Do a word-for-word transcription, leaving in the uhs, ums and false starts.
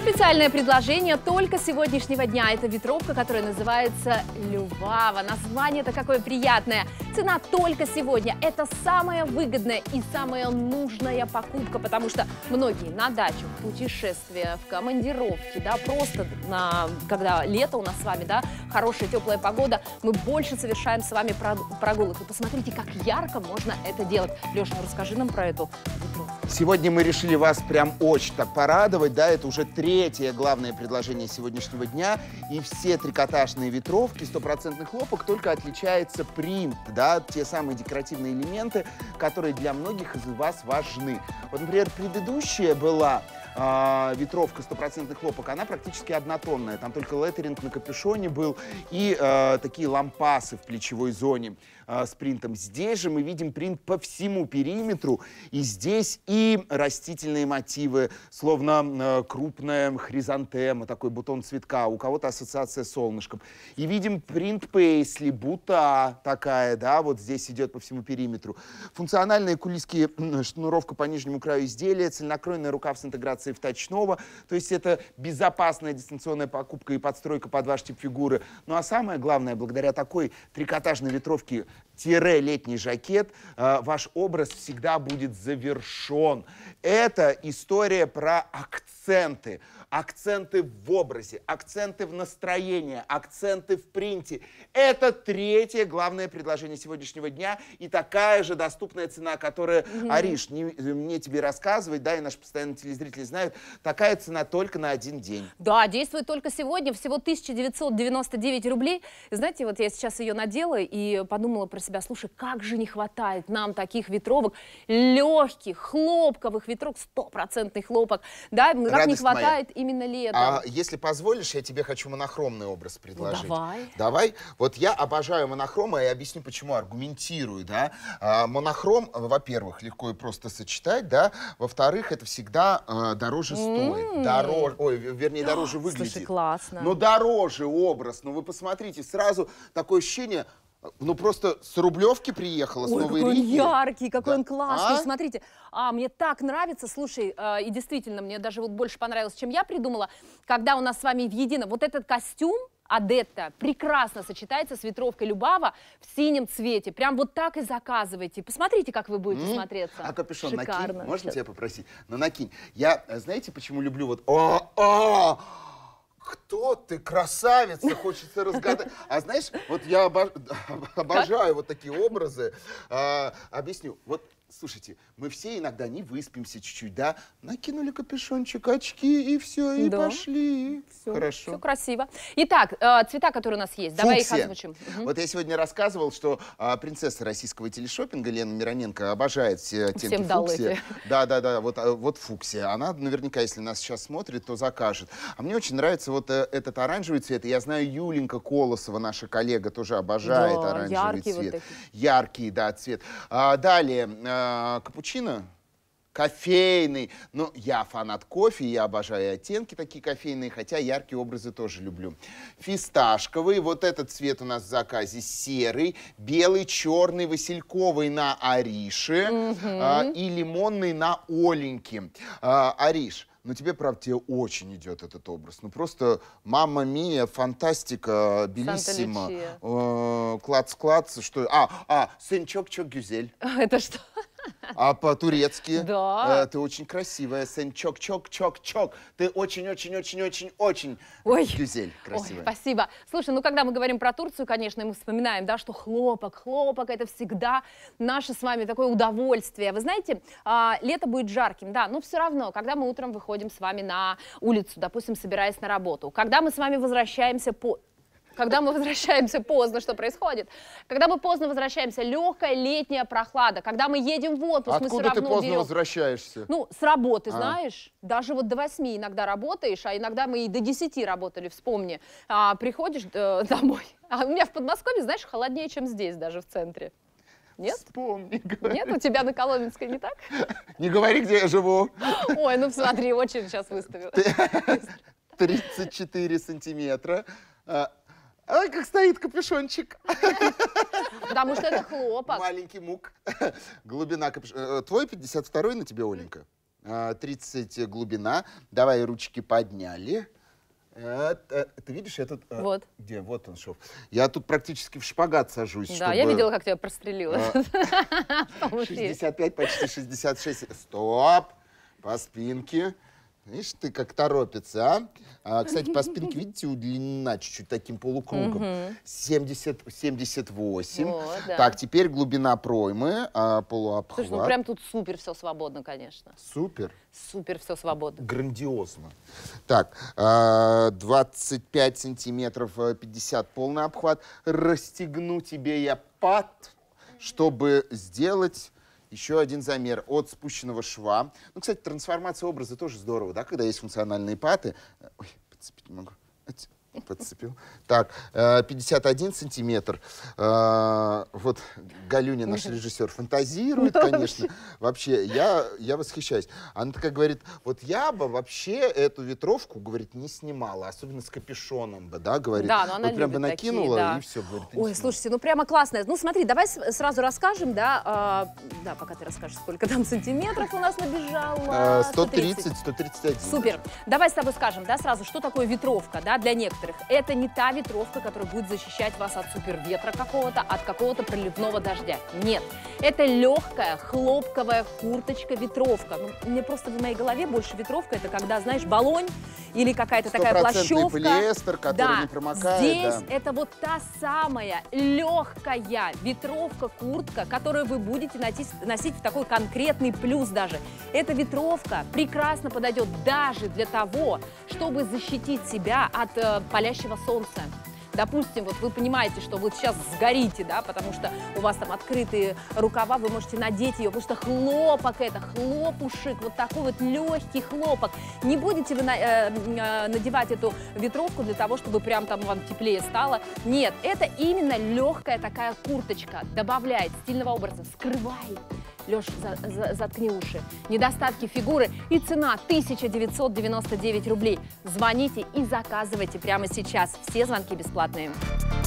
Специальное предложение только сегодняшнего дня. Это ветровка, которая называется Любава. Название-то какое приятное. Цена только сегодня. Это самая выгодная и самая нужная покупка, потому что многие на дачу, в путешествия, в командировки, да, просто на, когда лето у нас с вами, да, хорошая теплая погода, мы больше совершаем с вами прогулок. И посмотрите, как ярко можно это делать. Леша, ну расскажи нам про эту ветровку. Сегодня мы решили вас прям очень так порадовать, да, это уже третье главное предложение сегодняшнего дня, и все трикотажные ветровки, стопроцентный хлопок, только отличается принт, да, те самые декоративные элементы, которые для многих из вас важны. Вот, например, предыдущая была э, ветровка стопроцентный хлопок, она практически однотонная, там только леттеринг на капюшоне был и э, такие лампасы в плечевой зоне э, с принтом. Здесь же мы видим принт по всему периметру, и здесь и растительные мотивы, словно э, крупная хризантема, такой бутон цветка, у кого-то ассоциация с солнышком. И видим принт пейсли, бута такая, да, вот здесь идет по всему периметру. Функциональные кулиски, шнуровка по нижнему краю изделия, цельнокроенный рукав с интеграцией в точного, то есть это безопасная дистанционная покупка и подстройка под ваш тип фигуры. Ну а самое главное, благодаря такой трикотажной ветровке летний жакет, э, ваш образ всегда будет завершен. Это история про акценты. Акценты в образе, акценты в настроении, акценты в принте. Это третье главное предложение сегодняшнего дня и такая же доступная цена, которая, mm-hmm. Ариш, не, мне тебе рассказывать, да, и наши постоянные телезрители знают, такая цена только на один день. Да, действует только сегодня, всего тысяча девятьсот девяносто девять рублей. Знаете, вот я сейчас ее надела и подумала про себя, слушай, как же не хватает нам таких ветровок, легких, хлопковых ветровок, стопроцентный хлопок, да, как Радость не хватает моя. Именно летом. А если позволишь, я тебе хочу монохромный образ предложить. Ну, давай. Давай. Вот я обожаю монохром, и я объясню, почему, аргументирую, да. А, монохром, во-первых, легко и просто сочетать, да. Во-вторых, это всегда а, дороже стоит. Mm. Дороже, ой, вернее, дороже выглядит. Слушай, классно. Но дороже образ. Ну, вы посмотрите, сразу такое ощущение... Ну, просто с Рублевки приехала, с Ой, Новой какой Риги. он яркий, какой да. он классный. А? Смотрите, а, мне так нравится, слушай, э, и действительно, мне даже вот больше понравилось, чем я придумала, когда у нас с вами в едином вот этот костюм Адетта прекрасно сочетается с ветровкой Любава в синем цвете. Прям вот так и заказывайте. Посмотрите, как вы будете mm. смотреться. А капюшон шикарно. Накинь? Можно тебя попросить? Ну, накинь. Я, знаете, почему люблю вот... О, о! Кто ты, красавица, хочется разгадать. А знаешь, вот я обож... обожаю вот такие образы. А, объясню. Вот, слушайте, мы все иногда не выспимся чуть-чуть, да? Накинули капюшончик, очки, и все, и да. пошли. Все, хорошо. Все красиво. Итак, э, цвета, которые у нас есть, давай Фуксия. их озвучим. Угу. Вот я сегодня рассказывал, что а, принцесса российского телешопинга Лена Мироненко обожает все оттенки Всем фуксия. Да, да, да, вот, вот фуксия. Она наверняка, если нас сейчас смотрит, то закажет. А мне очень нравится вот э, этот оранжевый цвет. И я знаю, Юленька Колосова, наша коллега, тоже обожает да, оранжевый цвет. Вот яркий, да, цвет. А, далее, а, капучино. Кофейный. Но я фанат кофе, я обожаю оттенки такие кофейные, хотя яркие образы тоже люблю. Фисташковый. Вот этот цвет у нас в заказе серый, белый, черный, васильковый на Арише mm-hmm. а, и лимонный на Оленьке. А, Ариш, ну тебе, правда, тебе очень идет этот образ. Ну просто мамма мия, фантастика, белиссимо. Э, клац-клац, что... А, а, сенчок-чок-гюзель. Это что? А по-турецки? Да. Э, ты очень красивая. Сен-чок-чок-чок-чок. Ты очень-очень-очень-очень-очень гюзель красивая. Ой, спасибо. Слушай, ну когда мы говорим про Турцию, конечно, мы вспоминаем, да, что хлопок, хлопок, это всегда наше с вами такое удовольствие. Вы знаете, а, лето будет жарким, да, но все равно, когда мы утром выходим с вами на улицу, допустим, собираясь на работу, когда мы с вами возвращаемся по... Когда мы возвращаемся поздно, что происходит? Когда мы поздно возвращаемся, легкая летняя прохлада. Когда мы едем в отпуск, Откуда мы все равно ты поздно берем... возвращаешься? Ну, с работы, а. знаешь. Даже вот до восьми иногда работаешь, а иногда мы и до десяти работали, вспомни. А, приходишь э, домой. А у меня в Подмосковье, знаешь, холоднее, чем здесь, даже в центре. Нет? Вспомни, говори. Нет? У тебя на Коломенской не так? Не говори, где я живу. Ой, ну смотри, очередь сейчас выставила. тридцать четыре сантиметра. Ай, как стоит капюшончик. Потому что это хлопок. Маленький мук. Глубина капюшона. Твой пятьдесят второй на тебе, Оленька? тридцать глубина. Давай, ручки подняли. А, а, ты видишь, я тут... А, вот. Где? Вот он шов. Я тут практически в шпагат сажусь. Да, чтобы... я видела, как тебя прострелило. шестьдесят пять, почти шестьдесят шесть. Стоп! По спинке. Видишь, ты как торопится, а? а кстати, по спинке, видите, удлинена чуть-чуть таким полукругом. Угу. семьдесят, семьдесят восемь. Вот, да. Так, теперь глубина проймы, а, полуобхват. Слушай, ну прям тут супер все свободно, конечно. Супер. Супер все свободно. Грандиозно. Так, а, двадцать пять сантиметров, пятьдесят полный обхват. Расстегну тебе я пад, чтобы сделать... Еще один замер от спущенного шва. Ну, кстати, трансформация образа тоже здорово, да, когда есть функциональные паты. Ой, подцепить не могу. Подцепил. Так, пятьдесят один сантиметр. Вот Галюня, наш режиссер, фантазирует, конечно. Вообще, я, я восхищаюсь. Она такая говорит, вот я бы вообще эту ветровку, говорит, не снимала, особенно с капюшоном бы, да, говорит. Да, но она вот прям бы накинула, такие, да. и все, говорит. Ой, слушайте, ну прямо классно. Ну смотри, давай сразу расскажем, да, а, да, пока ты расскажешь, сколько там сантиметров у нас набежало. сто тридцать, сто тридцать один. Супер. Давай с тобой скажем, да, сразу, что такое ветровка, да, для некоторых. Это не та ветровка, которая будет защищать вас от суперветра какого-то, от какого-то проливного дождя. Нет. Это легкая хлопковая курточка-ветровка. Ну, мне просто в моей голове больше ветровка, это когда, знаешь, баллонь или какая-то такая плащевка. Полиэстер, который да, не промокает. Здесь да. это вот та самая легкая ветровка-куртка, которую вы будете носить, носить в такой конкретный плюс даже. Эта ветровка прекрасно подойдет даже для того, чтобы защитить себя от э, палящего солнца. Допустим, вот вы понимаете, что вы сейчас сгорите, да, потому что у вас там открытые рукава, вы можете надеть ее, потому что хлопок это, хлопушек, вот такой вот легкий хлопок. Не будете вы на, э, э, надевать эту ветровку для того, чтобы прям там вам теплее стало. Нет, это именно легкая такая курточка, добавляет стильного образа, скрывает. Леш, за, за, заткни уши. Недостатки фигуры и цена тысяча девятьсот девяносто девять рублей. Звоните и заказывайте прямо сейчас. Все звонки бесплатные.